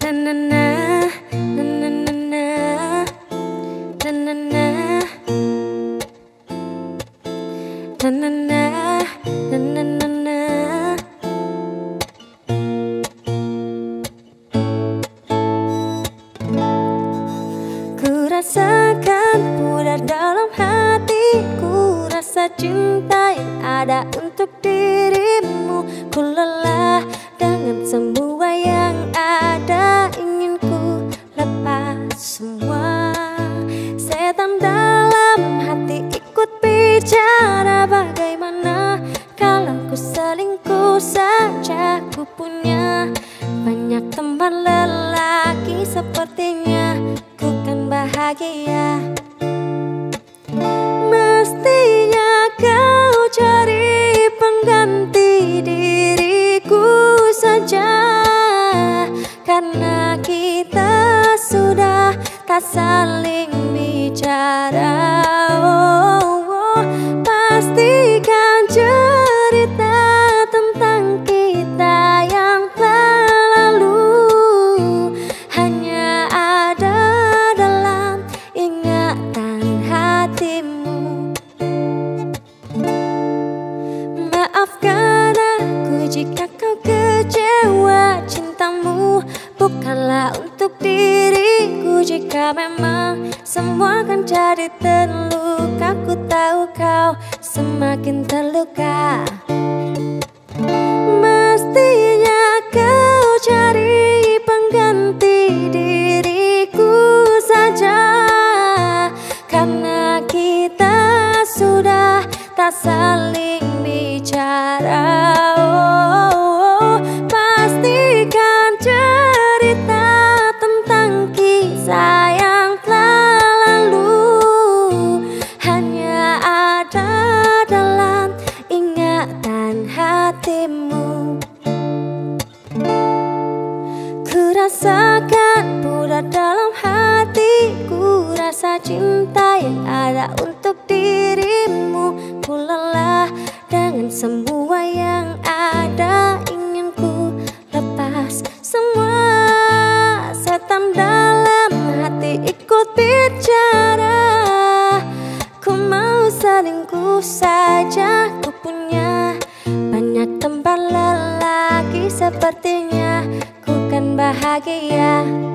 Na na na, na na na na, na na na, na na na, na na na na. Ku rasakan pudar dalam hatiku, rasa cinta yang ada untuk dirimu. Ku lelah dengan semua yang ada, ingin ku lepas semua. Setan dalam hati ikut bicara, bagaimana kalau ku selingkuh saja? Ku punya banyak teman lelaki, sepertinya ku kan bahagia. Mestinya kau cari pengganti diriku saja, karena kita sudah tak saling bicara. Pastikan cerita tentang kita yang telah lalu hanya ada dalam ingatan hatimu. Maafkan aku jika kau kecewa, cintamu bukanlah untuk diriku. Jika memang semua kan jadi terluka, ku tahu kau semakin terluka. Mestinya kau cari pengganti diriku saja, karena kita sudah tak saling bicara. Pastikan cerita tentang kisah yang telah lalu hanya ada dalam ingatan hatimu. Ku rasakan pudar dalam hatiku, rasa cinta yang ada untuk dirimu. Ku lelah dengan semua yang ada, ingin ku lepas semua. Setan dalam hati ikut bicara, ku mau selingkuh saja. Ku punya banyak tempat lelaki, sepertinya ku kan bahagia.